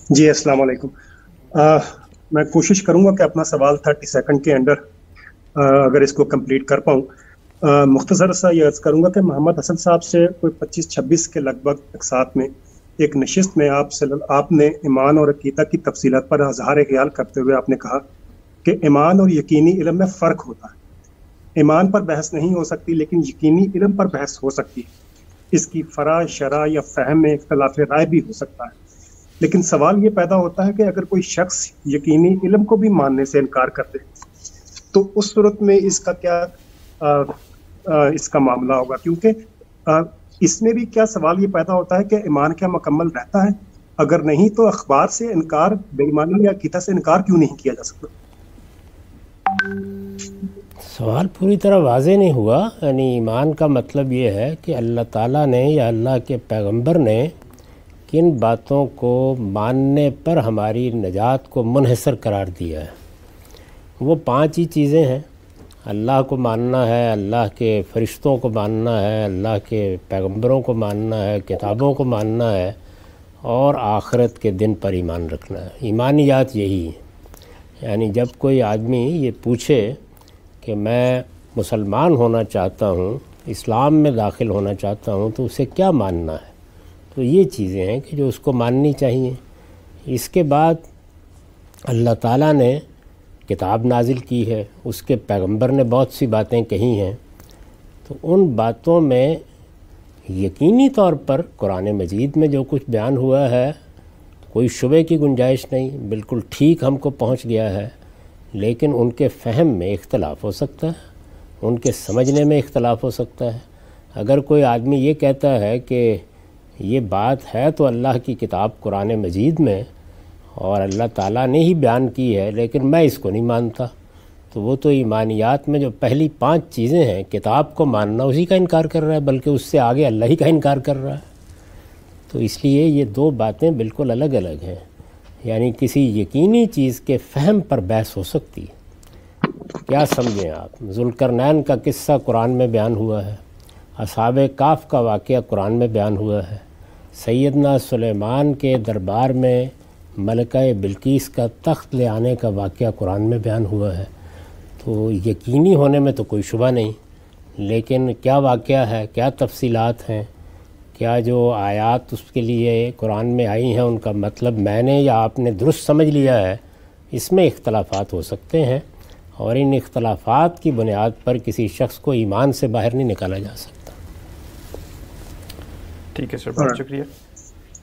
جی अस्सलाम वालेकुम। मैं कोशिश करूंगा कि अपना सवाल 30 सेकंड के अंदर अगर इसको कंप्लीट कर पाऊँ। मुख्तसर सा ये अर्ज करूंगा कि मोहम्मद हसन साहब से कोई 25-26 के लगभग एक साथ में एक नशिस्त में आपने ईमान और अकीदा की तफसीलात पर इजहार ख्याल करते हुए आपने कहा कि ईमान और यकीनी इल्म में फ़र्क होता है। ईमान पर बहस नहीं हो सकती लेकिन यकीनी इल्म पर बहस हो सकती है। इसकी फरा शरा या फहम में इख्तलाफ राय भी हो सकता है। लेकिन सवाल ये पैदा होता है कि अगर कोई शख्स यकीनी इल्म को भी मानने से इनकार कर दे तो उस सूरत में इसका क्या इसका मामला होगा, क्योंकि इसमें भी क्या सवाल ये पैदा होता है कि ईमान क्या मुकम्मल रहता है, अगर नहीं तो अखबार से इनकार बेईमानी या अकीदा से इनकार क्यों नहीं किया जा सकता। सवाल पूरी तरह वाज़ेह नहीं हुआ। यानी ईमान का मतलब ये है कि अल्लाह ताला ने या अल्लाह के पैगंबर ने किन बातों को मानने पर हमारी नजात को मुनहसर करार दिया है। वो 5 ही चीज़ें हैं। अल्लाह को मानना है, अल्लाह के फ़रिश्तों को मानना है, अल्लाह के पैगंबरों को मानना है, किताबों को मानना है और आखिरत के दिन पर ईमान रखना है। ईमानियात यही है। यानी जब कोई आदमी ये पूछे कि मैं मुसलमान होना चाहता हूँ, इस्लाम में दाखिल होना चाहता हूँ, तो उसे क्या मानना है, तो ये चीज़ें हैं कि जो उसको माननी चाहिए। इसके बाद अल्लाह ताला ने किताब नाजिल की है, उसके पैगंबर ने बहुत सी बातें कही हैं, तो उन बातों में यकीनी तौर पर कुरान मजीद में जो कुछ बयान हुआ है कोई शुबे की गुंजाइश नहीं, बिल्कुल ठीक हमको पहुंच गया है। लेकिन उनके फ़हम में इख्तलाफ हो सकता है, उनके समझने में इख्तलाफ हो सकता है। अगर कोई आदमी ये कहता है कि ये बात है तो अल्लाह की किताब कुरान मजीद में और अल्लाह ताला ने ही बयान की है, लेकिन मैं इसको नहीं मानता, तो वो तो ईमानियात में जो पहली 5 चीज़ें हैं, किताब को मानना, उसी का इनकार कर रहा है, बल्कि उससे आगे अल्लाह ही का इनकार कर रहा है। तो इसलिए ये 2 बातें बिल्कुल अलग अलग हैं। यानी किसी यकीनी चीज़ के फ़हम पर बहस हो सकती है। क्या समझें आप, ज़ुल्करनैन का किस्सा कुरान में बयान हुआ है, असहाबे काफ का वाक़या कुरान में बयान हुआ है, सैयदना सुलेमान के दरबार में मलका बिल्कीस का तख्त ले आने का वाक़या कुरान में बयान हुआ है। तो यकीनी होने में तो कोई शुबा नहीं, लेकिन क्या वाक़या है, क्या तफसीलात हैं, क्या जो आयात उसके लिए कुरान में आई हैं उनका मतलब मैंने या आपने दुरुस्त समझ लिया है, इसमें इख्तलाफात हो सकते हैं। और इन इख्तलाफात की बुनियाद पर किसी शख्स को ईमान से बाहर नहीं निकाला जा सकता। ठीक है सर, बहुत शुक्रिया।